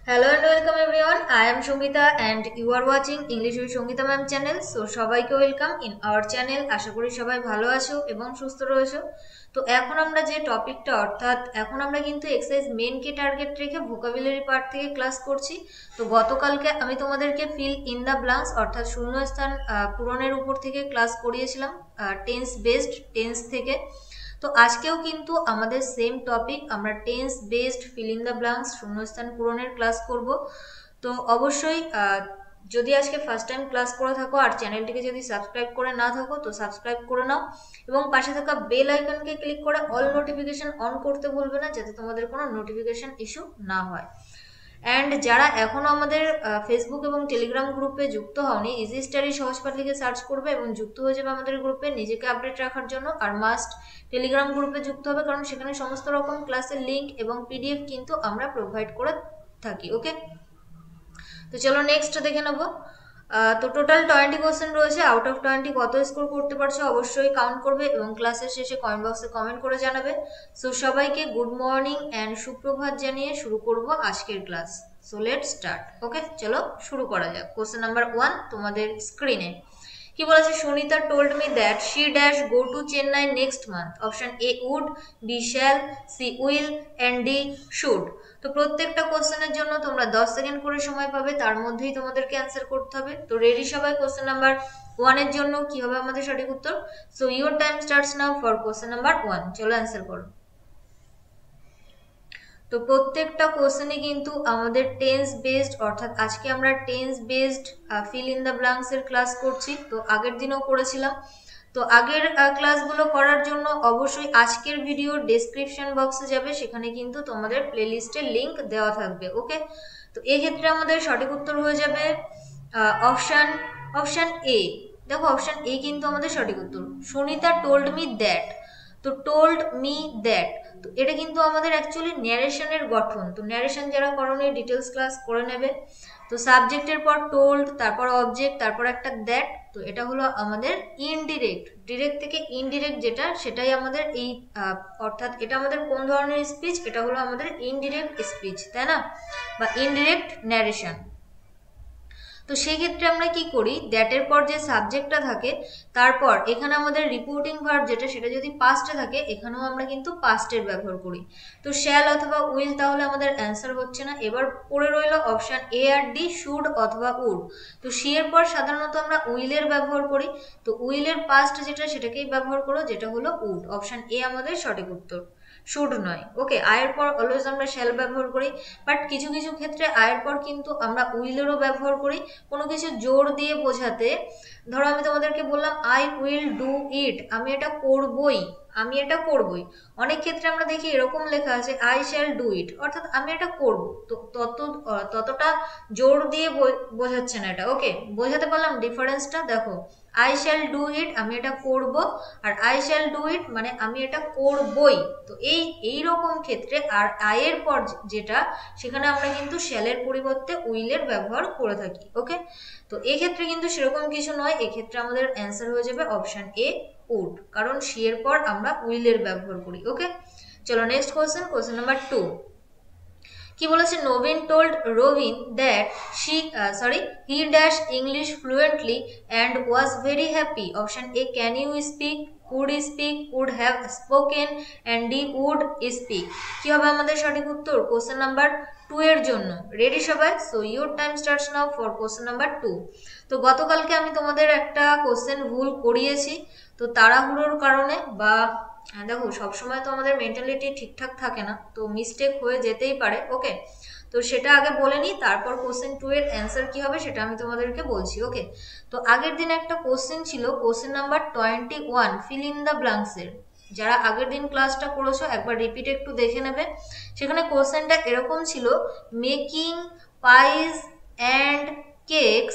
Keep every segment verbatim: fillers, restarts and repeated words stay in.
Hello and welcome everyone. I am Shongita and you are watching English with Shongita ma'am channel. So সবাইকে welcome in our channel. আশা করি সবাই ভালো আছো এবং সুস্থ রয়েছো। তো এখন আমরা যে টপিকটা অর্থাৎ এখন আমরা কিন্তু এক্সারসাইজ মেন কে টার্গেট রেখে ভোকাবুলারি পার্ট থেকে ক্লাস করছি। তো গতকালকে আমি তোমাদেরকে ফিল ইন দ্য ব্ল্যাঙ্কস অর্থাৎ শূন্যস্থান পূরণের উপর থেকে ক্লাস করিয়েছিলাম টেন্স বেসড টেন্স থেকে। তো আজকেও কিন্তু আমাদের সেম টপিক, আমরা tense based fill in the blanks শূন্যস্থান পূরণের ক্লাস করব। তো অবশ্যই যদি আজকে ফার্স্ট টাইম ক্লাস করে থাকো আর চ্যানেলটিকে যদি সাবস্ক্রাইব করে না থাকো তো সাবস্ক্রাইব করে নাও এবং পাশে থাকা বেল আইকনকে ক্লিক করে অল নোটিফিকেশন অন করতে ভুলবে না, যাতে তোমাদের কোনো নোটিফিকেশন ইস্যু না হয়। অ্যান্ড যারা এখনো আমাদের ফেসবুক এবং টেলিগ্রাম গ্রুপে যুক্ত হওনি, ইজি স্টাডি সহজপাঠ লিখে সার্চ করবে এবং যুক্ত হয়ে যাবে আমাদের গ্রুপে নিজেকে আপডেট রাখার জন্য। আর মাস্ট টেলিগ্রাম গ্রুপে যুক্ত হবে, কারণ সেখানে সমস্ত রকম ক্লাসের লিঙ্ক এবং পিডিএফ কিন্তু আমরা প্রোভাইড করে থাকি। ওকে, তো চলো নেক্সট দেখে নেবো। তো টোটাল টোয়েন্টি কোশ্চেন রয়েছে। আউট অফ টোয়েন্টি কত স্কোর করতে পারছো অবশ্যই কাউন্ট করবে এবং ক্লাসের শেষে কমেন্ট বক্সে কমেন্ট করে জানাবে। সো সবাইকে গুড মর্নিং অ্যান্ড সুপ্রভাত জানিয়ে শুরু করব আজকের class. So let's start. Okay, চলো শুরু করা যাক। কোশ্চেন নাম্বার ওয়ান তোমাদের স্ক্রিনে কি বলেছে? Sunita told me that she dash go to Chennai next month. Option A would, B shall, C will and D should. তো প্রত্যেকটা কোশ্চেনের জন্য তোমরা দশ সেকেন্ড করে সময় পাবে, তার মধ্যেই তোমাদেরকে অ্যান্সার করতে হবে। তো রেডি সবাই? কোশ্চেন নাম্বার ওয়ানের জন্য কি হবে আমাদের সঠিক উত্তর? So your time starts now for question number one. চলো অ্যান্সার করো। তো প্রত্যেকটা কোশ্চেনে কিন্তু আমাদের টেন্স বেসড, অর্থাৎ আজকে আমরা tense based fill in the blanks এর ক্লাস করছি। তো আগের দিনও করেছিলাম। তো আগের ক্লাসগুলো করার জন্য অবশ্যই আজকের ভিডিও ডেসক্রিপশন বক্সে যাবে, সেখানে কিন্তু তোমাদের প্লেলিস্টের লিংক দেওয়া থাকবে। ওকে, তো এক্ষেত্রে আমাদের সঠিক উত্তর হয়ে যাবে অপশান অপশান এ। দেখো অপশান এ কিন্তু আমাদের সঠিক উত্তর। Sunita told me that. তো টোল্ড মি দ্যাট, তো এটা কিন্তু আমাদের অ্যাকচুয়ালি ন্যারেশনের গঠন। তো ন্যারেশন যারা করোনি ডিটেলস ক্লাস করে নেবে। তো সাবজেক্টের পর টোল্ড, তারপর অবজেক্ট, তারপর একটা দ্যাট। তো এটা হলো আমাদের ইনডিরেক্ট। ডিরেক্ট থেকে ইনডিরেক্ট যেটা, সেটাই আমাদের এই অর্থাৎ এটা আমাদের কোন ধরনের স্পিচ? এটা হলো আমাদের ইনডিরেক্ট স্পিচ, তাই না, বা ইনডিরেক্ট ন্যারেশন। তো সেই ক্ষেত্রে আমরা কি করি, দ্যাটের পর যে সাবজেক্টটা থাকে তারপর এখানে আমাদের রিপোর্টিং ভার্ব যেটা, সেটা যদি পাস্টে থাকে এখানেও আমরা কিন্তু পাস্টের ব্যবহার করি। তো শ্যাল অথবা উইল তাহলে আমাদের অ্যান্সার হচ্ছে না। এবার পড়ে রইল অপশন এ আর ডি, শুড অথবা উড। তো সি এর পর সাধারণত আমরা উইলের ব্যবহার করি। তো উইলের পাস্ট যেটা সেটাকেই ব্যবহার করো, যেটা হলো উড। অপশন এ আমাদের সঠিক উত্তর, শুড নয়। ওকে, আয়ের পর অলওয়েজ আমরা শ্যাল ব্যবহার করি, বাট কিছু কিছু ক্ষেত্রে আয়ের পর কিন্তু আমরা উইলেরও ব্যবহার করি কোনো কিছু জোর দিয়ে বোঝাতে। ধরো আমি তোমাদেরকে বললাম আই উইল ডু ইট, আমি এটা করবই, আমি এটা করবই। অনেক ক্ষেত্রে আমরা দেখি এরকম লেখা আছে আই শ্যাল ডু ইট, অর্থাৎ আমি এটা করব। তো তত ততটা জোর দিয়ে বোঝাচ্ছে না এটা। ওকে, বোঝাতে পারলাম ডিফারেন্সটা? দেখো আই শ্যাল ডু ইট আমি এটা করব, আর আই শ্যাল ডু ইট মানে আমি এটা করবই। তো এই এই রকম ক্ষেত্রে আর আয়ের পর যেটা, সেখানে আমরা কিন্তু শ্যালের পরিবর্তে উইলের ব্যবহার করে থাকি। ওকে, তো এক্ষেত্রে কিন্তু সেরকম কিছু নয়। এক্ষেত্রে আমাদের অ্যান্সার হয়ে যাবে অপশন এ উড, কারণ সি এর পর আমরা উইলের ব্যবহার করি। ওকে, চলো next question. Question number two কি বলেছে? Nabin told Robin that she sorry he dash English fluently and was very happy. Option A can you speak, could speak, could have spoken and D would speak. কি হবে আমাদের সঠিক উত্তর question number two এর জন্য? Ready সবাই? So your time starts now for question number two. তো গতকালকে আমি তোমাদের একটা কোশ্চেন ভুল করিয়েছি। তো তাড়াহুড়োর কারণে বা দেখো সবসময় তো আমাদের মেন্টালিটি ঠিকঠাক থাকে না, তো মিস্টেক হয়ে যেতেই পারে। ওকে, তো সেটা আগে বলে নিই, তারপর কোশ্চেন টু এর অ্যান্সার কি হবে সেটা আমি তোমাদেরকে বলছি। ওকে, তো আগের দিন একটা কোশ্চেন ছিল question number twenty one fill in the blanks এর। যারা আগের দিন ক্লাসটা করেছো একবার রিপিট একটু দেখে নেবে। সেখানে কোশ্চেনটা এরকম ছিল, making pies and cakes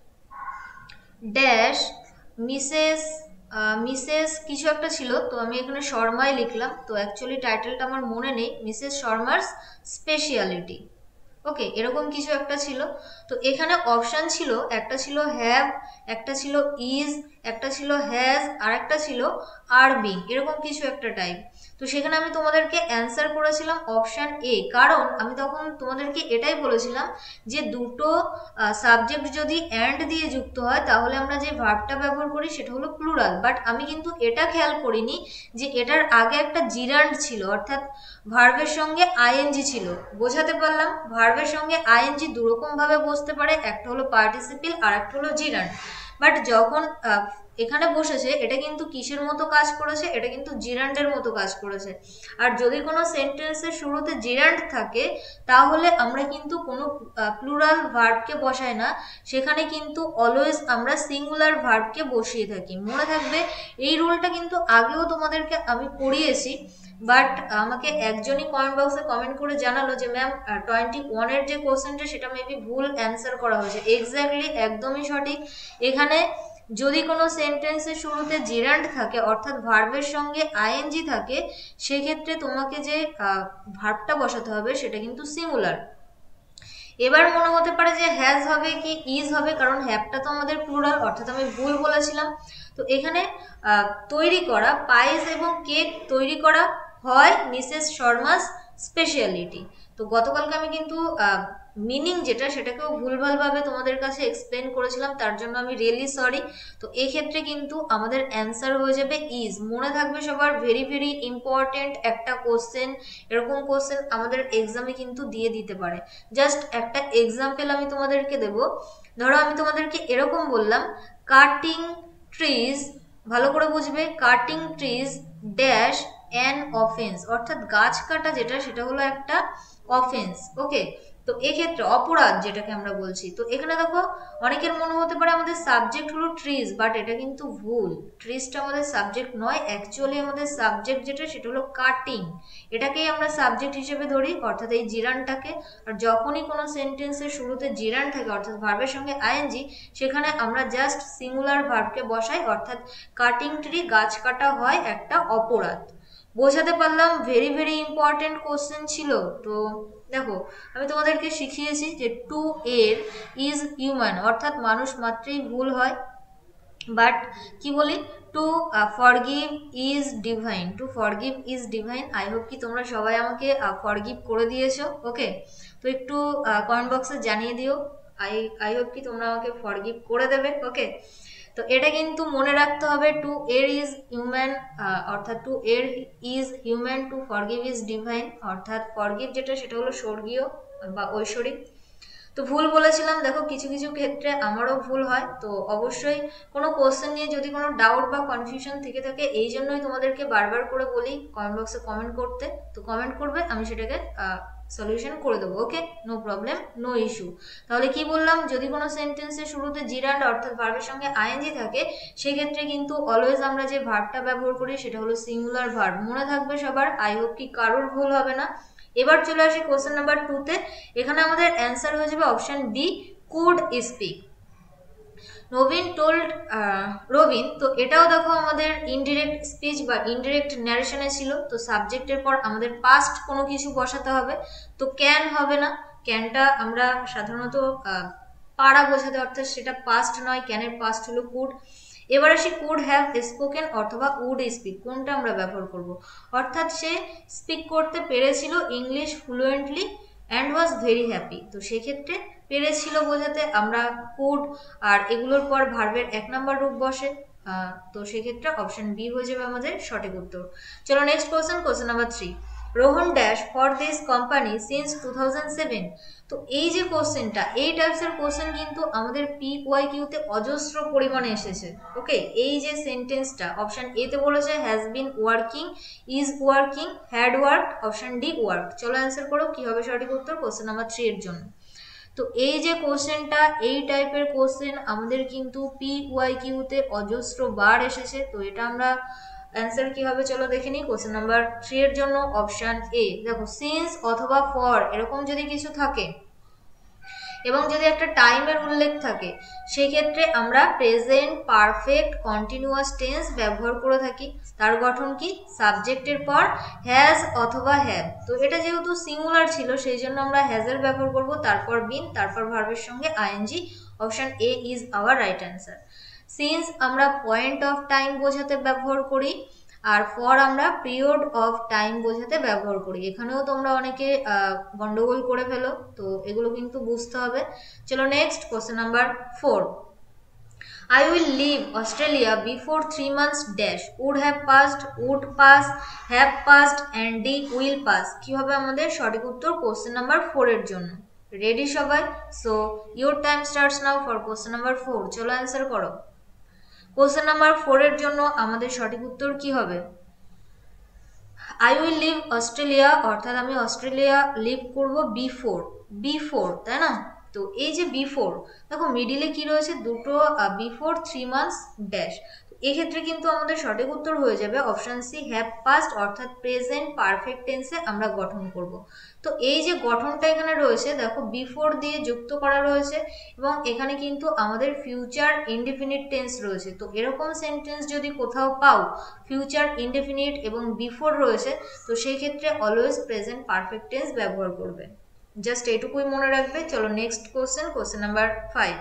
dash Mrs Mrs কিছু একটা ছিল। তো আমি এখানে শর্মাই লিখলাম, তো অ্যাকচুয়ালি টাইটেলটা আমার মনে নেই, মিসেস শর্মার স্পেশালিটি। ওকে, এরকম কিছু একটা ছিল। তো এখানে অপশান ছিল, একটা ছিল হ্যাভ, একটা ছিল ইজ একটা ছিল হ্যাজ, আর একটা ছিল আর বিং, এরকম কিছু একটা টাইপ। তো সেখানে আমি তোমাদেরকে অ্যান্সার করেছিলাম অপশান এ, কারণ আমি তখন তোমাদেরকে এটাই বলেছিলাম যে দুটো সাবজেক্ট যদি অ্যান্ড দিয়ে যুক্ত হয় তাহলে আমরা যে ভার্বটা ব্যবহার করি সেটা হলো প্লুরাল। বাট আমি কিন্তু এটা খেয়াল করিনি যে এটার আগে একটা জিরান্ড ছিল, অর্থাৎ ভার্বের সঙ্গে আইএনজি ছিল। বোঝাতে পারলাম? ভার্বের সঙ্গে আইএনজি দুরকম ভাবে বসতে পারে, একটা হলো পার্টিসিপিল আর একটা হলো জিরান্ড। বাট যখন এখানে বসেছে এটা কিন্তু কিসের মতো কাজ করেছে, এটা কিন্তু জিরান্ডের মতো কাজ করেছে। আর যদি কোনো সেন্টেন্সের শুরুতে জিরান্ড থাকে তাহলে আমরা কিন্তু কোনো প্লুরাল ভার্বকে বসাই না, সেখানে কিন্তু অলওয়েজ আমরা সিঙ্গুলার ভার্বকে বসিয়ে থাকি। মনে থাকবে এই রুলটা কিন্তু আগেও তোমাদেরকে আমি পড়িয়েছি, বাট আমাকে একজনই কমেন্ট বক্সে কমেন্ট করে জানালো যে ম্যাম টোয়েন্টি ওয়ানের যে কোশ্চেনটা সেটা মেবি ভুল অ্যান্সার করা হয়েছে। এক্স্যাক্টলি একদমই সঠিক। এখানে যদি কোনো সেন্টেন্সের শুরুতে জিরান্ড থাকে অর্থাৎ ভার্বের সঙ্গে আইএনজি থাকে, সেক্ষেত্রে তোমাকে যে ভার্বটা বসাতে হবে সেটা কিন্তু সিঙ্গুলার। এবার মনে হতে পারে যে হ্যাজ হবে কি ইজ হবে, কারণ হ্যাভটা তো আমাদের প্লুরাল, অর্থাৎ আমি ভুল বলেছিলাম। তো এখানে তৈরি করা পায়েস এবং কেক তৈরি করা হয় মিসেস শর্মাস স্পেশালিটি। তো গতকালকে আমি কিন্তু মিনিং যেটা সেটাকেও ভুলভালভাবে তোমাদের কাছে এক্সপ্লেন করেছিলাম, তার জন্য আমি রিয়েলি সরি। তো এক্ষেত্রে কিন্তু আমাদের অ্যান্সার হয়ে যাবে ইজ। মনে থাকবে সবার, ভেরি ভেরি ইম্পর্টেন্ট একটা কোশ্চেন। এরকম কোশ্চেন আমাদের এক্সামে কিন্তু দিয়ে দিতে পারে। জাস্ট একটা এক্সাম্পল আমি তোমাদেরকে দেব। ধরো আমি তোমাদেরকে এরকম বললাম, কাটিং ট্রিজ, ভালো করে বুঝবে, cutting trees dash an offence, অর্থাৎ গাছ কাটা যেটা সেটা হলো একটা অফেন্স। ওকে, তো এক্ষেত্রে অপরাধ যেটাকে আমরা বলছি। তো এখানে দেখো অনেকের মনে হতে পারে আমাদের সাবজেক্ট হলো ট্রিজ, বাট এটা কিন্তু ভুল। ট্রিজটা আমাদের সাবজেক্ট নয়, অ্যাকচুয়ালি আমাদের সাবজেক্ট যেটা সেটা হলো কাটিং। এটাকেই আমরা সাবজেক্ট হিসেবে ধরি, অর্থাৎ এই জিরানটাকে। আর যখনই কোনো সেন্টেন্সের শুরুতে জিরান থাকে অর্থাৎ ভার্বের সঙ্গে আইএনজি, সেখানে আমরা জাস্ট সিঙ্গুলার ভার্বকে বসাই, অর্থাৎ কাটিং ট্রি, গাছ কাটা হয় একটা অপরাধ। বোঝাতে পারলাম? ভেরি ভেরি ইম্পর্টেন্ট কোশ্চেন ছিল। তো দেখো আমি তোমাদেরকে শিখিয়েছি যে টু এর ইজ হিউম্যান, অর্থাৎ মানুষ মাত্রই ভুল হয়। বাট কি বলি, to forgive is divine, to forgive is divine. I hope কি তোমরা সবাই আমাকে ফরগিভ করে দিয়েছো। ওকে, তো একটু কমেন্ট বক্সে জানিয়ে দিও, আই আই হোপ কি তোমরা আমাকে ফরগিভ করে দেবে। ওকে, তো এটা কিন্তু মনে রাখতে হবে, টু এর ইজ হিউম্যান, অর্থাৎ to err is human, to forgive is divine, অর্থাৎ ফরগিভ যেটা সেটা হলো স্বর্গীয় বা ঐশ্বরিক। তো ভুল বলেছিলাম, দেখো কিছু কিছু ক্ষেত্রে আমারও ভুল হয়। তো অবশ্যই কোনো কোশ্চেন নিয়ে যদি কোনো ডাউট বা কনফিউশন থেকে থাকে, এই জন্যই তোমাদেরকে বারবার করে বলি কমেন্ট বক্সে কমেন্ট করতে। তো কমেন্ট করবে, আমি সেটাকে সলিউশন করে দেবো। Okay, no problem, no issue. তাহলে কি বললাম, যদি কোনো সেন্টেন্সের শুরুতে জিরান্ড অর্থাৎ ভার্বের সঙ্গে আইএনজি থাকে, সেক্ষেত্রে কিন্তু অলওয়েজ আমরা যে ভার্বটা ব্যবহার করি সেটা হলো সিঙ্গুলার ভার্ব। মনে থাকবে সবার, আই হোপ কি কারোর ভুল হবে না। এবার চলে আসি কোশ্চেন নাম্বার টু তে। এখানে আমাদের অ্যান্সার হয়ে যাবে option B, could speak. Nabin told Robin, তো এটাও দেখো আমাদের ইনডিরেক্ট স্পিচ বা ইনডিরেক্ট ন্যারেশনে ছিল। তো সাবজেক্টের পর আমাদের পাস্ট কোনো কিছু বসাতে হবে, তো ক্যান হবে না। ক্যানটা আমরা সাধারণত পারা বোঝাতে, অর্থাৎ সেটা পাস্ট নয়, ক্যানের পাস্ট হলো কুড। এবার আসি কুড হ্যাভ স্পোকেন অথবা উড স্পিক, কোনটা আমরা ব্যবহার করব। অর্থাৎ সে স্পিক করতে পেরেছিল English fluently and was very happy. তো সেক্ষেত্রে পেরেছিল বোঝাতে আমরা কুড, আর এগুলোর পর ভার্বের এক নম্বর রূপ বসে। তো সেক্ষেত্রে অপশন বি হয়ে যাবে আমাদের সঠিক উত্তর। চলো next question, question number three. Rohan dash for this company since two thousand seven. তো এই যে কোশ্চেনটা, এই টাইপসের কোশ্চেন কিন্তু আমাদের পি ওয়াই কিউতে অজস্র পরিমাণে এসেছে। ওকে, এই যে সেন্টেন্সটা অপশন এ তে বলেছে has been working, is working, had work, option D work. চলো অ্যান্সার করো কি হবে সঠিক উত্তর কোশ্চেন নাম্বার থ্রি এর জন্য। তো এই যে কোশ্চেনটা, এই টাইপের কোশ্চেন আমাদের কিন্তু পি ওয়াই কিউতে অজস্র বার এসেছে। তো এটা আমরা অ্যান্সার কি হবে চলো দেখে নিই। কোশ্চেন নাম্বার থ্রি এর জন্য অপশন এ। দেখো সিন্স অথবা ফর এরকম যদি কিছু থাকে এবং যদি একটা টাইমের উল্লেখ থাকে, সেক্ষেত্রে আমরা প্রেজেন্ট পারফেক্ট কন্টিনিউয়াস টেন্স ব্যবহার করে থাকি। তার গঠন কি, সাবজেক্টের পর হ্যাজ অথবা হ্যাভ। তো এটা যেহেতু সিঙ্গুলার ছিল সেই জন্য আমরা হ্যাজের ব্যবহার করব, তারপর বিন, তারপর ভার্বের সঙ্গে ING. Option A is our right answer. Since আমরা পয়েন্ট অফ টাইম বোঝাতে ব্যবহার করি, আর ফর আমরা পিরিয়ড অফ টাইম বোঝাতে ব্যবহার করি। এখানেও তোমরা অনেকে গন্ডগোল করে ফেলো, তো এগুলো কিন্তু বুঝতে হবে। চলো next question number four. I will leave Australia before three months dash would have passed, would pass, have passed and D will pass। কি হবে আমাদের সঠিক উত্তর কোশ্চেন নাম্বার ফোর এর জন্য? রেডি সবাই? So your time starts now for question number four. চলো answer করো। কোশ্চেন নাম্বার ফোর এর জন্য আমাদের সঠিক উত্তর কি হবে? আই উইল লিভ অস্ট্রেলিয়া, অর্থাৎ আমি অস্ট্রেলিয়া লিভ করব বিফোর, বিফোর, তাই না? তো এই যে বিফোর, দেখো মিডিলে কি রয়েছে, দুটো বিফোর থ্রি মান্থস ড্যাশ। এক্ষেত্রে কিন্তু আমাদের সঠিক উত্তর হয়ে যাবে অপশন সি, হ্যাভ পাস্ট, অর্থাৎ প্রেজেন্ট পারফেক্ট টেন্সে আমরা গঠন করব। তো এই যে গঠনটা এখানে রয়েছে, দেখো বিফোর দিয়ে যুক্ত করা রয়েছে এবং এখানে কিন্তু আমাদের ফিউচার ইনডেফিনিট টেন্স রয়েছে। তো এরকম সেন্টেন্স যদি কোথাও পাও ফিউচার ইনডেফিনিট এবং বিফোর রয়েছে, তো সেই ক্ষেত্রে অলওয়েজ প্রেজেন্ট পারফেক্ট টেন্স ব্যবহার করবে। জাস্ট এটুকুই মনে রাখবে। চলো next question, question number five.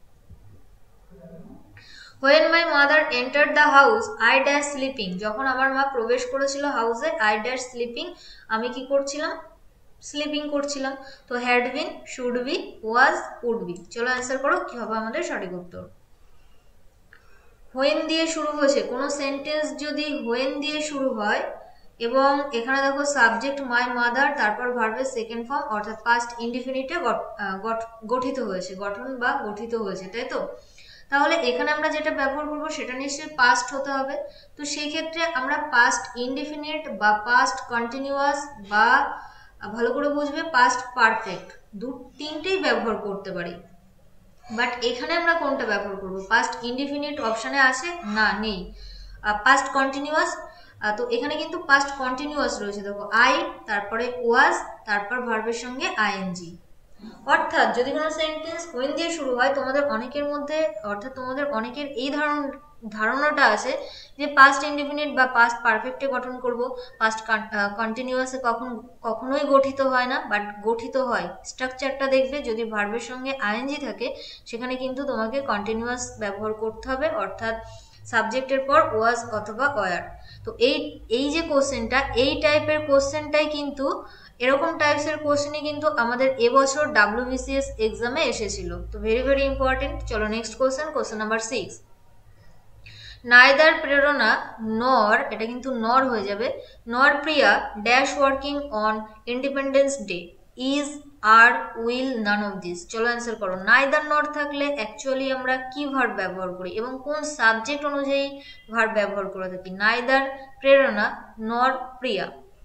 When my mother entered the house, I dash sleeping। যখন আমার মা প্রবেশ করেছিল হাউসে, I dash sleeping, আমি কি করছিলাম? স্লিপিং করছিলাম। তো had been, should be, was, would be. চলো অ্যান্সার করো, কি হবে আমাদের সঠিক উত্তর? হোয়েন দিয়ে শুরু হয়েছে কোনো সেন্টেন্স যদি হোয়েন দিয়ে শুরু হয় এবং এখানে দেখো সাবজেক্ট মাই মাদার, তারপর ভার্বের সেকেন্ড ফর্ম অর্থাৎ পাস্ট ইনডিফিনিটে গঠিত হয়েছে, গঠন বা গঠিত হয়েছে, তাই তো? তাহলে এখানে আমরা যেটা ব্যবহার করব সেটা নিশ্চয়ই পাস্ট হতে হবে। তো সেই ক্ষেত্রে আমরা পাস্ট ইনডিফিনিট বা পাস্ট কন্টিনিউয়াস বা ভালো করে বুঝবে পাস্ট পারফেক্ট, দু তিনটেই ব্যবহার করতে পারি। বাট এখানে আমরা কোনটা ব্যবহার করব? পাস্ট ইনডিফিনিট অপশানে আছে না, নেই। পাস্ট কন্টিনিউয়াস, তো এখানে কিন্তু পাস্ট কন্টিনিউয়াস রয়েছে, দেখো আই, তারপরে ওয়াজ, তারপর ভার্বের সঙ্গে আইএনজি। অর্থাৎ যদি কোনো সেন্টেন্স হোয়েন দিয়ে শুরু হয়, তোমাদের অনেকের মধ্যে অর্থাৎ তোমাদের অনেকের এই ধারণ ধারণাটা আছে যে পাস্ট ইনডিফিনিট বা পাস্ট পারফেক্টে গঠন করব, পাস্ট কন্টিনিউয়াসে কখন কখনোই গঠিত হয় না, বাট গঠিত হয়। স্ট্রাকচারটা দেখবে, যদি ভার্বের সঙ্গে আইএনজি থাকে সেখানে কিন্তু তোমাকে কন্টিনিউয়াস ব্যবহার করতে হবে, অর্থাৎ সাবজেক্টের পর ওয়াজ অথবা ওয়ার। তো এই এই যে কোশ্চেনটা, এই টাইপের কোশ্চেনটাই কিন্তু এরকম টাইপসের কোশ্চেনই কিন্তু আমাদের এবছর ডাব্লিউবিসিএস এক্সামে এসেছিল। তো ভেরি ভেরি ইম্পর্টেন্ট। চলো next question, question number six. Neither Prerona nor, এটা কিন্তু নর হয়ে যাবে, nor Priya dash working on Independence Day, is, are, will, none of this. চলো অ্যান্সার করো। নাইদার নর থাকলে অ্যাকচুয়ালি আমরা কি ভার্ব ব্যবহার করি এবং কোন সাবজেক্ট অনুযায়ী ভার্ব ব্যবহার করে থাকি? নাইদার প্রেরণা নর প্রিয়া।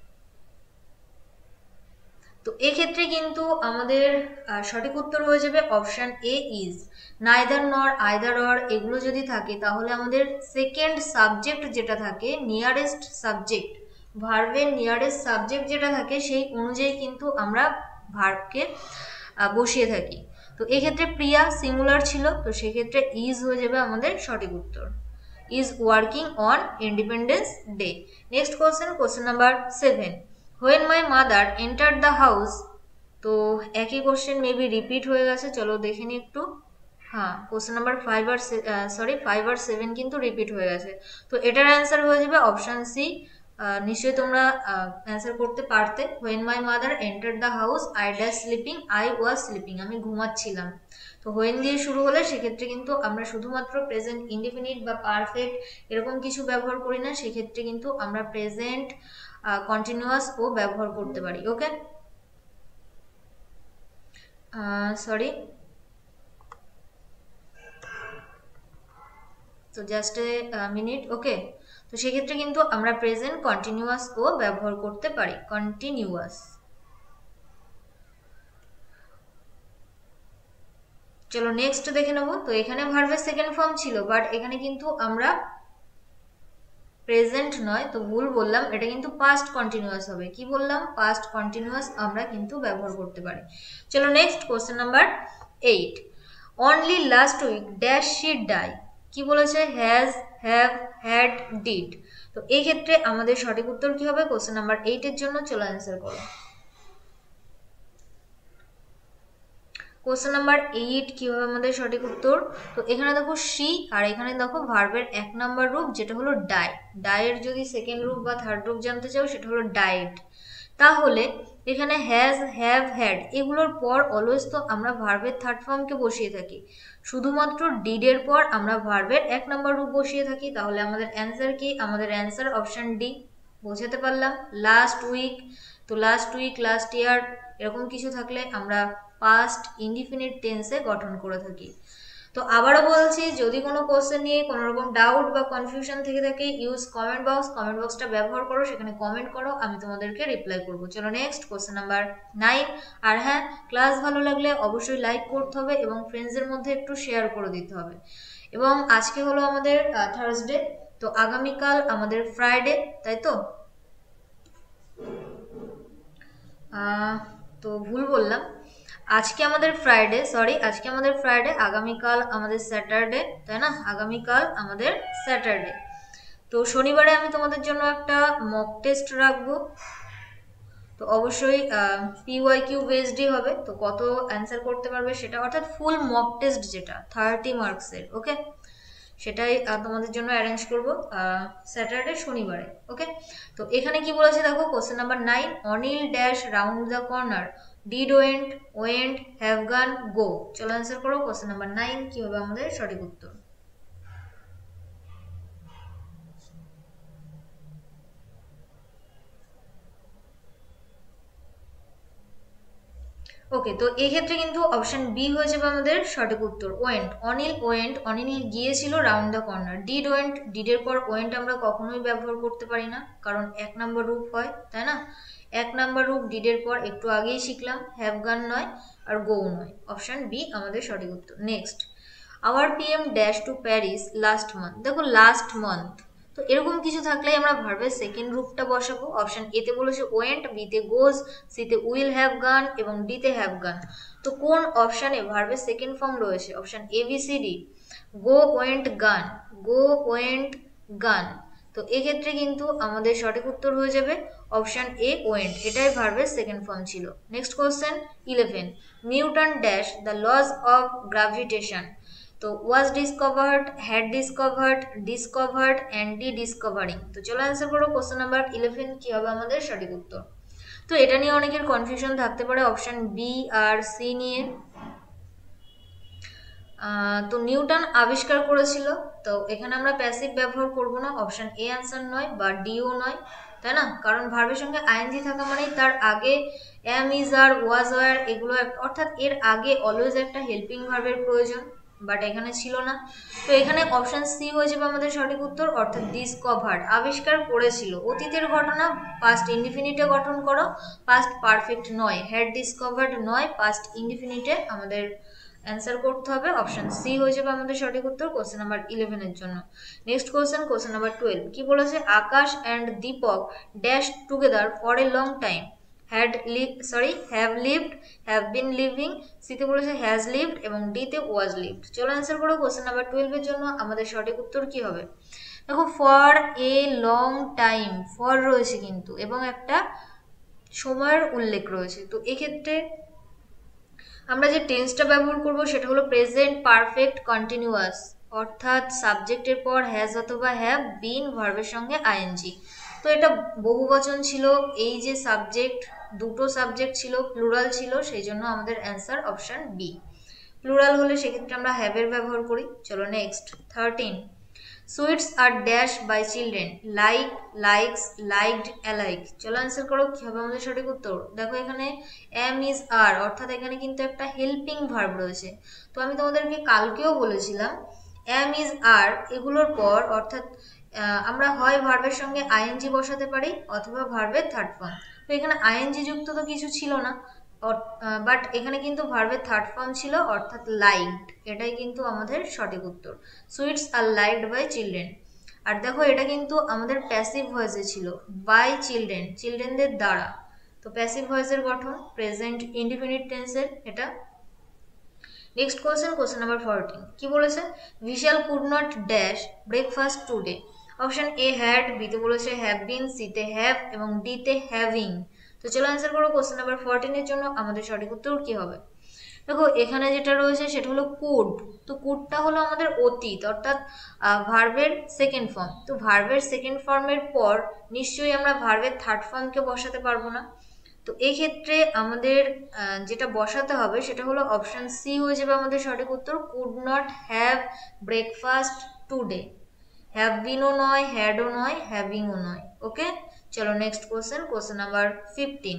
তো এক্ষেত্রে কিন্তু আমাদের সঠিক উত্তর হয়ে যাবে option A, is. Neither nor, either or এগুলো যদি থাকে তাহলে আমাদের সেকেন্ড সাবজেক্ট যেটা থাকে, নিয়ারেস্ট সাবজেক্ট, ভার্বের নিয়ারেস্ট সাবজেক্ট যেটা থাকে সেই অনুযায়ী কিন্তু আমরা ভার্বকে বসিয়ে থাকি। তো এক্ষেত্রে প্রিয়া সিঙ্গুলার ছিল, তো সেক্ষেত্রে ইজ হয়ে যাবে আমাদের সঠিক উত্তর, is working on Independence Day. Next question, question number seven. When my mother entered the house, তো একই কোশ্চেন মেবি রিপিট হয়ে গেছে, চলো দেখে নিই একটু। হ্যাঁ, কোশ্চেন নাম্বার ফাইভ আর সরি ফাইভ আর সেভেন কিন্তু রিপিট হয়ে গেছে। তো এটার অ্যান্সার হয়ে যাবে অপশান সি। নিশ্চয়ই তোমরা অ্যান্সার করতে পারতে। When my mother entered the house, I dash sleeping, I was sleeping, আমি ঘুমাচ্ছিলাম। তো হোয়েন দিয়ে শুরু হলে সেক্ষেত্রে কিন্তু আমরা শুধুমাত্র প্রেজেন্ট ইনডিফিনিট বা পারফেক্ট এরকম কিছু ব্যবহার করি না, সেক্ষেত্রে কিন্তু আমরা প্রেজেন্ট কন্টিনিউয়াস ও ব্যবহার করতে পারি। ওকে, সরি, তো জাস্ট এ মিনিট। ওকে, তো সেক্ষেত্রে কিন্তু আমরা প্রেজেন্ট কন্টিনিউয়াস ও ব্যবহার করতে পারি, কন্টিনিউয়াস। চলো নেক্সট দেখে নেবো। তো এখানে ভার্বের সেকেন্ড ফর্ম ছিল, বাট এখানে কিন্তু আমরা প্রেজেন্ট নয়, তো ভুল বললাম, এটা কিন্তু পাস্ট কন্টিনিউয়াস হবে। কি বললাম? পাস্ট কন্টিনিউয়াস আমরা কিন্তু ব্যবহার করতে পারি। চলো next, question number eight. Only last week dash she die, কি বলেছে? Has, have, had, did. তো এই ক্ষেত্রে আমাদের সঠিক উত্তর কি হবে কোশ্চেন নাম্বার এইট এর জন্য? চলো অ্যান্সার করো। কোশ্চেন নাম্বার এইট কি হবে আমাদের সঠিক উত্তর? তো এখানে দেখো সি আর এখানে দেখো ভার্বের এক নাম্বার রূপ যেটা হলো ডাই। ডায়ের যদি সেকেন্ড রূপ বা থার্ড রূপ জানতে চাও সেটা হলো ডায়েট। তাহলে এখানে হ্যাজ, হ্যাভ, হ্যাড এগুলোর পর অলওয়েজ তো আমরা ভার্বের থার্ড ফর্মকে বসিয়ে থাকি, শুধুমাত্র ডিডের পর আমরা ভার্বের এক নাম্বার রূপ বসিয়ে থাকি। তাহলে আমাদের অ্যান্সার কি? আমাদের অ্যান্সার অপশন ডি। বোঝাতে পারলাম? লাস্ট উইক, তো লাস্ট উইক, লাস্ট ইয়ার এরকম কিছু থাকলে আমরা পাস্ট ইনডিফিনিট টেন্সে গঠন করে থাকি। তো আবারও বলছি, যদি কোনো কোশ্চেন নিয়ে কোনো রকম ডাউট বা কনফিউশন থেকে থাকে, ইউজ কমেন্ট বক্স, কমেন্ট বক্সটা ব্যবহার করো, সেখানে কমেন্ট করো, আমি তোমাদেরকে রিপ্লাই করবো। চলো নেক্সট কোশ্চেন নাম্বার নাইন। আর হ্যাঁ, ক্লাস ভালো লাগলে অবশ্যই লাইক করতে হবে এবং ফ্রেন্ডসদের মধ্যে একটু শেয়ার করে দিতে হবে। এবং আজকে হলো আমাদের থার্সডে, তো আগামীকাল আমাদের ফ্রাইডে, তাই তো? তো ভুল বললাম, আজকে আমাদের ফ্রাইডে, সরি আজকে আমাদের ফ্রাইডে, আগামীকাল আমাদের স্যাটারডে, তাই না? আগামীকাল আমাদের স্যাটারডে। তো শনিবারে আমি তোমাদের জন্য একটা মক টেস্ট রাখবো, তো অবশ্যই পিওয়াই কিউ বেসডই হবে। তো কত অ্যান্সার করতে পারবে সেটা, অর্থাৎ ফুল মক টেস্ট যেটা থার্টি মার্কসের, ওকে, সেটাই তোমাদের জন্য অ্যারেঞ্জ করবো স্যাটারডে শনিবারে, ওকে। তো এখানে কি বলেছে দেখো, question number nine, Anil dash round the corner, did, went, went, have gone, go. চলো অ্যান্সার করো কোশ্চেন নাম্বার নাইন কি হবে আমাদের সঠিক উত্তর? ওকে, তো এই ক্ষেত্রে কিন্তু অপশন বি হয়ে যাবে আমাদের সঠিক উত্তর, ওয়েন্ট। অনিল ওয়েন্ট, অনিল গিয়েছিল round the corner. Did went, ডিডের পর ওয়েন্ট আমরা কখনোই ব্যবহার করতে পারি না, কারণ এক নাম্বার রূপ হয়, তাই না? এক নাম্বার রূপ ডিডের পর একটু আগেই শিখলাম, হ্যাভ গান নয় আর গো নয়। অপশন বি আমাদের সঠিক উত্তর। Next, our PM dash to Paris last month. দেখো লাস্ট মান্থ, তো এরকম কিছু থাকলে আমরা ভার্বের সেকেন্ড রূপটা বসাবো। অপশন এতে বলেছে ওয়েন্ট, বিতে গোজ, সিতে উইল হ্যাভ গান এবং ডিতে হ্যাভ গান। তো কোন অপশানে ভার্বের সেকেন্ড ফর্ম রয়েছে? Option A B C D. Go, went, gone, go, went, গান। তো এক্ষেত্রে কিন্তু আমাদের সঠিক উত্তর হয়ে যাবে অপশন এ, ওয়েন্ট, এটাই ভার্বের সেকেন্ড ফর্ম ছিল। Next question eleven, Newton dash the laws of gravitation. তো was discovered, had discovered, discovered and D discovering. তো চলো অ্যান্সার করো কোশ্চেন নাম্বার ইলেভেন কি হবে আমাদের সঠিক উত্তর? তো এটা নিয়ে অনেকের কনফিউশন থাকতে পারে অপশন বি আর সি নিয়ে। তো নিউটন আবিষ্কার করেছিল, তো এখানে আমরা প্যাসিভ ব্যবহার করব না, অপশন এ অ্যান্সার নয় বা ডিও নয়, তাই না? কারণ ভার্বের সঙ্গে আইএনজি থাকা মানেই তার আগে am, is, are, was, were এগুলো, অর্থাৎ এর আগে অলওয়েজ একটা হেল্পিং ভার্বের প্রয়োজন, বাট এখানে ছিল না। তো এখানে অপশন সি হয়ে যাবে আমাদের সঠিক উত্তর, অর্থাৎ ডিসকভার্ড, আবিষ্কার করেছিল। অতীতের ঘটনা পাস্ট ইনডিফিনিটে গঠন করো, পাস্ট পারফেক্ট নয়, হ্যাড ডিসকভার্ড নয়, পাস্ট ইনডিফিনিটে আমাদের অ্যান্সার করতে হবে। অপশন সি হয়ে যাবে আমাদের সঠিক উত্তর কোশ্চেন নাম্বার ইলেভেন এর জন্য। Next question, question number twelve কি বলেছে? Akash and Deepak dash together for a long time, had live, sorry have lived, have been living, সিতে বলেছে হ্যাজ লিভড এবং ডিতে ওয়াজ লিভড। চলো অ্যান্সার করো কোশ্চেন নাম্বার টুয়েলভ এর জন্য আমাদের সঠিক উত্তর কি হবে? দেখো for a long time, for রয়েছে কিন্তু এবং একটা সময়ের উল্লেখ রয়েছে। তো এক্ষেত্রে আমরা যে টেন্সটা ব্যবহার করব সেটা হলো প্রেজেন্ট পারফেক্ট কন্টিনিউয়াস, অর্থাৎ সাবজেক্টের পর হ্যাজ অথবা হ্যাভ, বিন, ভার্বের সঙ্গে আইএনজি। তো এটা বহুবচন ছিল, এই যে সাবজেক্ট, দুটো সাবজেক্ট ছিল, প্লুরাল ছিল, সেই জন্য আমাদের অ্যান্সার অপশন বি। প্লুরাল হলে সেক্ষেত্রে আমরা হ্যাভের ব্যবহার করি। চলো next, thirteen, sweets are dash by children, like, likes, liked, alike. চলো অ্যান্সার করো কি হবে আমাদের সঠিক উত্তর? দেখো এখানে এম, ইজ, আর, অর্থাৎ এখানে কিন্তু একটা হেল্পিং ভার্ব রয়েছে। তো আমি তোমাদেরকে কালকেও বলেছিলাম এম, ইজ, আর এগুলোর পর, অর্থাৎ আমরা হয় ভার্বের সঙ্গে আইএনজি বসাতে পারি অথবা ভার্বের থার্ড ফর্ম। তো এখানে আইএনজি যুক্ত তো কিছু ছিল না, বাট এখানে কিন্তু ভার্বের থার্ড ফর্ম ছিল, অর্থাৎ লাইকড, এটাই কিন্তু আমাদের সঠিক উত্তর। Sweets are liked by children. আর দেখো এটা কিন্তু আমাদের প্যাসিভ ভয়েসে ছিল, বাই চিলড্রেন, চিলড্রেনদের দ্বারা। তো প্যাসিভ ভয়েসের গঠন প্রেজেন্ট ইনডিফিনিট টেন্সের এটা। Next question, question number fourteen কি বলেছে? Vishal could not dash breakfast today. Option A had, বিতে বলেছে হ্যাভ বিন, সিতে হ্যাভ এবং ডিতে হ্যাভিং। তো চলো অ্যান্সার করো কোশ্চেন নাম্বার ফোরটিন এর জন্য আমাদের সঠিক উত্তর কি হবে? দেখো এখানে যেটা রয়েছে সেটা হলো কুড, তো কুডটা হলো আমাদের অতীত অর্থাৎ ভার্বের সেকেন্ড ফর্ম। তো ভার্বের সেকেন্ড ফর্মের পর নিশ্চয়ই আমরা ভার্বের থার্ড ফর্মকে বসাতে পারবো না। তো এই ক্ষেত্রে আমাদের যেটা বসাতে হবে সেটা হলো অপশন সি হয়ে যাবে আমাদের সঠিক উত্তর, could not have breakfast today. Have বিনও নয়, হ্যাডও নয়, হ্যাভিংও নয়। ওকে, চলো next question, question number fifteen.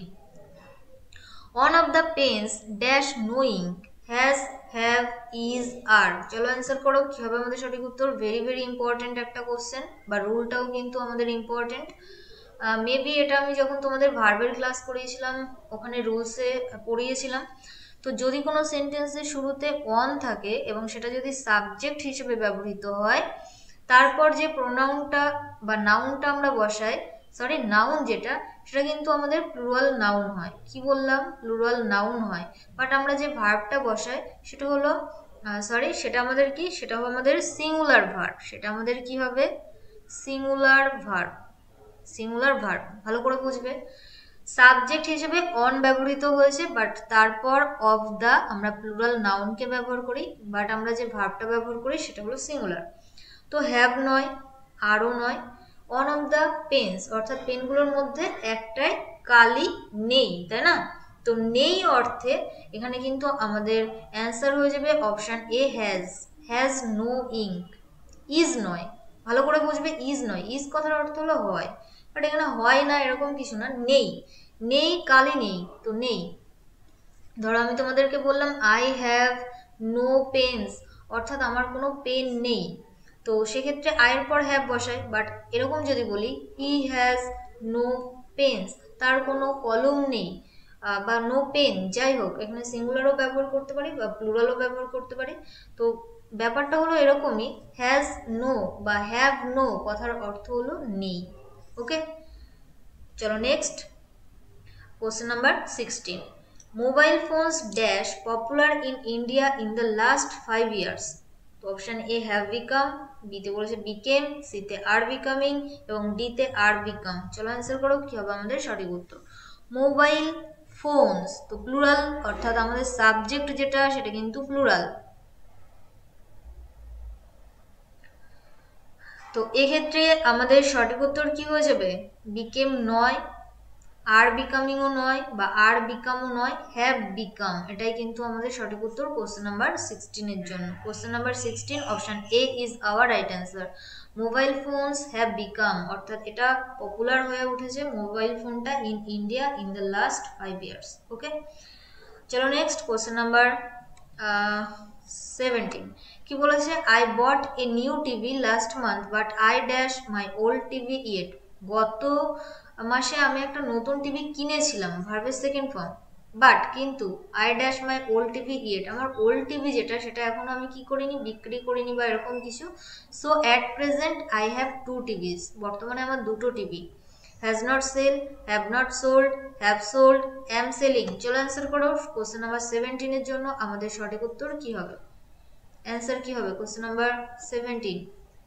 One of the pens dash knowing has, have, is, are। চলো অ্যান্সার করো কি হবে আমাদের সঠিক উত্তর। ভেরি ভেরি ইম্পর্টেন্ট একটা কোশ্চেন, বা রুলটাও কিন্তু আমাদের ইম্পর্টেন্ট। মেবি এটা আমি যখন তোমাদের ভার্বের ক্লাস করিয়েছিলাম ওখানে রুলসে পড়িয়েছিলাম। তো যদি কোনো সেন্টেন্সের শুরুতে অন থাকে এবং সেটা যদি সাবজেক্ট হিসেবে ব্যবহৃত হয়, তারপর যে প্রোনাউনটা বা নাউনটা আমরা বসাই, সরি নাউন যেটা, সেটা কিন্তু আমাদের প্লুরাল নাউন হয়। কি বললাম? প্লুরাল নাউন হয়। বাট আমরা যে ভার্বটা বসাই সেটা হলো সরি সেটা আমাদের কি, সেটা হবে আমাদের সিঙ্গুলার ভার্ব। সেটা আমাদের কি হবে? Singular verb. সিঙ্গুলার ভার্ব ভালো করে বুঝবে। সাবজেক্ট হিসেবে অন ব্যবহৃত হয়েছে, বাট তারপর অফ দা আমরা প্লুরাল নাউনকে ব্যবহার করি, বাট আমরা যে ভার্বটা ব্যবহার করি সেটা হলো সিঙ্গুলার। তো হ্যাভ নয়, আরও নয়। অন অফ দ্য পেন্স অর্থাৎ পেনগুলোর মধ্যে একটাই কালি নেই, তাই না? তো নেই অর্থে এখানে কিন্তু আমাদের অ্যান্সার হয়ে যাবে option A, has. Has no ink. Is নয়, ভালো করে বুঝবে, ইজ নয়। ইজ কথার অর্থ হলো হয়, বাট এখানে হয় না এরকম কিছু না, নেই। নেই, কালি নেই, তো নেই। ধরো আমি তোমাদেরকে বললাম আই হ্যাভ নো পেন্স, অর্থাৎ আমার কোনো পেন নেই। তো সেক্ষেত্রে আয়ের পর হ্যাভ বসাই। বাট এরকম যদি বলি হি হ্যাজ নো পেন্স, তার কোনো কলম নেই বা নো পেন, যাই হোক এখানে সিঙ্গুলারও ব্যবহার করতে পারি বা প্লুরালও ব্যবহার করতে পারি। তো ব্যাপারটা হলো এরকমই, হ্যাজ নো বা হ্যাভ নো কথার অর্থ হলো নেই। ওকে, চলো next question number sixteen. Mobile phones dash popular in India in the last five years. তো অপশান এ হ্যাভ বিকাম, বিতে বলেছে বিকেম, সিতে আর বিকামিং এবং ডিতে আর বিকাম। চলো অ্যান্সার করো কি হবে আমাদের সঠিক উত্তর। মোবাইল ফোনস, তো প্লুরাল অর্থাৎ আমাদের সাবজেক্ট যেটা সেটা কিন্তু প্লুরাল। তো এক্ষেত্রে আমাদের সঠিক উত্তর কি হয়ে যাবে? বিকেম নয়, আর বিকামিংও নয় বা আর বিকামও নয়, হ্যাভ বিকাম। এটাই কিন্তু আমাদের সঠিক উত্তর কোশ্চেন নাম্বার সিক্সটিন এর জন্য। Question number sixteen option A is our right answer. Mobile phones have become অর্থাৎ এটা পপুলার হয়ে উঠেছে মোবাইল ফোনটা in India in the last five years. Okay, চলো নেক্সট কোশ্চেন নাম্বার সেভেন্টিন। কি বলেছে? I bought a new TV last month but I dash my old TV yet. গত মাসে আমি একটা নতুন টিভি কিনেছিলাম, ভার্বের সেকেন্ড ফর্ম, বাট কিন্তু I dash my old TV yet, আমার ওল্ড টিভি যেটা সেটা এখনো আমি কি করিনি, বিক্রি করিনি বা এরকম কিছু। So at present I have two TVs, বর্তমানে আমার দুটো TV. Has not sell, have not sold, have sold, am selling. চলো অ্যান্সার করো কোশ্চেন নাম্বার সেভেন্টিনের জন্য আমাদের সঠিক উত্তর কি হবে? অ্যান্সার কি হবে কোশ্চেন নাম্বার সেভেন্টিন?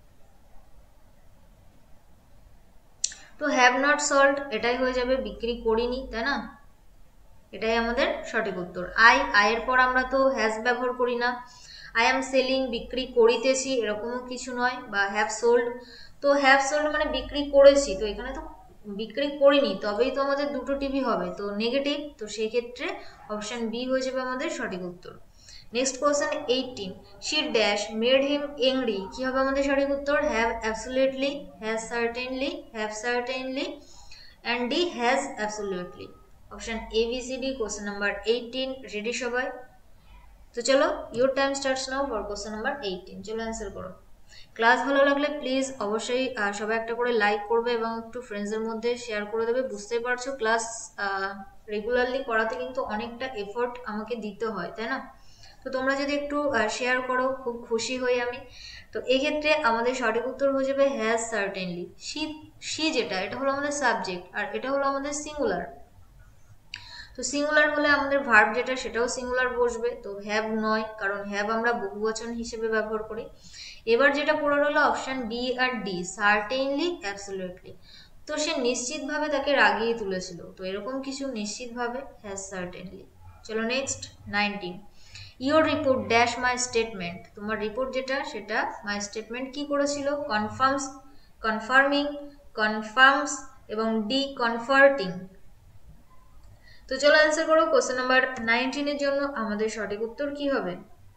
তো হ্যাভ নট সল্ড এটাই হয়ে যাবে, বিক্রি করিনি, তাই না? এটাই আমাদের সঠিক উত্তর। আই, আয়ের পর আমরা তো হ্যাজ ব্যবহার করি না। আই এম সেলিং, বিক্রি করিতেছি এরকমও কিছু নয়। বা হ্যাভ সোল্ড, তো হ্যাভ সোল্ড মানে বিক্রি করেছি, তো এখানে তো বিক্রি করিনি, তবেই তো আমাদের দুটো টিভি হবে, তো নেগেটিভ। তো সেই ক্ষেত্রে অপশন বি হয়ে যাবে আমাদের সঠিক উত্তর। Next question eighteen. She dash made him angry. কি হবে আমাদের সঠিক উত্তর? Have absolutely, has certainly, have certainly and D has absolutely. Option A B C D question number eighteen. Ready সবাই? তো চলো your time starts now for question number eighteen. চলো answer করো। ক্লাস ভালো লাগলে প্লিজ অবশ্যই সবাই একটা করে লাইক করবে এবং একটু ফ্রেন্ডসদের মধ্যে শেয়ার করে দেবে। বুঝতেই পারছো ক্লাস রেগুলারলি করাতে কিন্তু অনেকটা এফোর্ট আমাকে দিতে হয়, তাই না? তো তোমরা যদি একটু শেয়ার করো খুব খুশি হই আমি। তো এক্ষেত্রে আমাদের সঠিক উত্তর হয়ে যাবে হ্যাজ সার্টেনলি। শি, শি যেটা এটা হলো আমাদের সাবজেক্ট আর এটা হলো আমাদের সিঙ্গুলার। তো সিঙ্গুলার হলে আমাদের ভার্ব যেটা সেটাও সিঙ্গুলার বসবে। তো হ্যাভ নয়, কারণ হ্যাভ আমরা বহুবচন হিসেবে ব্যবহার করি। এবার যেটা পড়ে রইলো অপশন বি আর ডি, সার্টেনলি, অ্যাবসলিউটলি। তো সে নিশ্চিতভাবে তাকে রাগিয়ে তুলেছিল, তো এরকম কিছু নিশ্চিতভাবে হ্যাজ সার্টেনলি। চলো next nineteen. Your report dash my statement, তোমার রিপোর্ট যেটা সেটা মাই স্টেটমেন্ট কি করেছিল, কনফার্মস, কনফার্মিং, কনফার্মস এবং ডি কনফার্টিং। তো চলো অ্যান্সার করো। কোশ্চেন নাম্বার নাইনটিনের জন্য আমাদের সঠিক উত্তর কি হবে?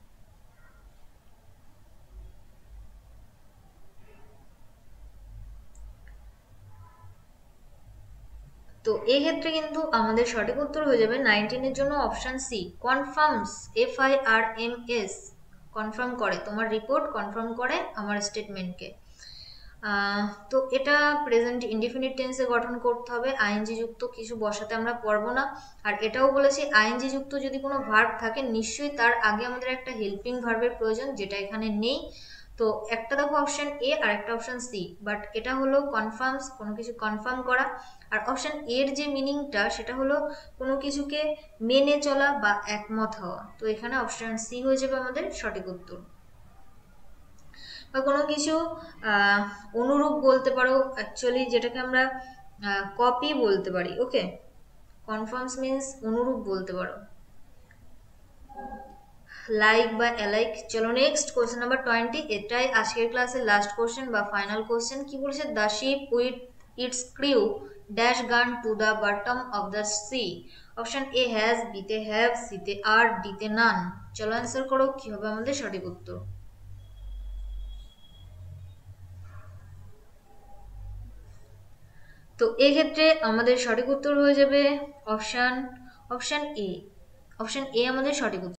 তো এই ক্ষেত্রে কিন্তু আমাদের সঠিক উত্তর হয়ে যাবে নাইনটিনের জন্য option C, confirms, F I R M S, confirm করে, তোমার রিপোর্ট কনফার্ম করে আমার স্টেটমেন্টকে। তো এটা প্রেজেন্ট ইনডিফিনিট টেন্সে গঠন করতে হবে, আইএনজি যুক্ত কিছু বসাতে আমরা পারবো না। আর এটাও বলেছি আইএনজি যুক্ত যদি কোনো ভার্ব থাকে নিশ্চয়ই তার আগে আমাদের একটা হেল্পিং ভার্বের প্রয়োজন, যেটা এখানে নেই। তো একটা দেখো অপশন এ আর একটা অপশন সি, বাট এটা হলো কনফার্মস, কোনো কিছু কনফার্ম করা। আর অপশন এর যে মিনিংটা সেটা হলো কোনো কিছুকে মেনে চলা বা একমত হওয়া। তো এখানে অপশন সি হয়ে যাবে আমাদের সঠিক উত্তর। বা কোনো কিছু অনুরূপ বলতে পারো, অ্যাকচুয়ালি যেটাকে আমরা কপি বলতে পারি। ওকে, কনফার্মস মিন্স অনুরূপ বলতে পারো, লাইক বা অ্যালাইক। চলো নেক্সট কোশ্চেন নাম্বার টোয়েন্টি, এটাই আজকের ক্লাসের লাস্ট কোশ্চেন বা ফাইনাল কোশ্চেন। কি বলেছে? The ship with its crew dash gone to the bottom of the sea. Option A has, বিতে হ্যাভ, সিতে আর, ডিতে নান। চলো অ্যান্সার করো, কি হবে আমাদের সঠিক উত্তর? তো এক্ষেত্রে আমাদের সঠিক উত্তর হয়ে যাবে option option A, option A আমাদের সঠিক উত্তর।